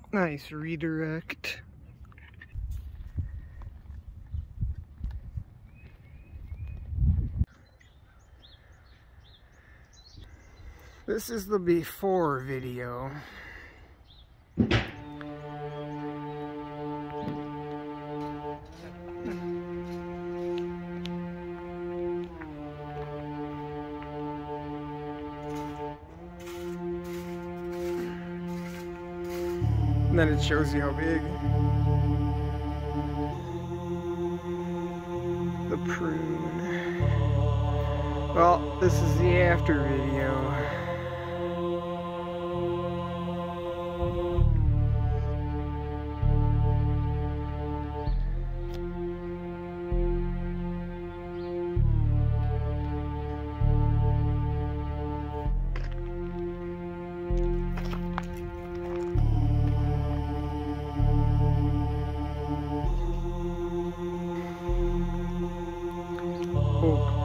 Nice redirect. This is the before video. And then it shows you how big. The prune. Well, this is the after video. Oh.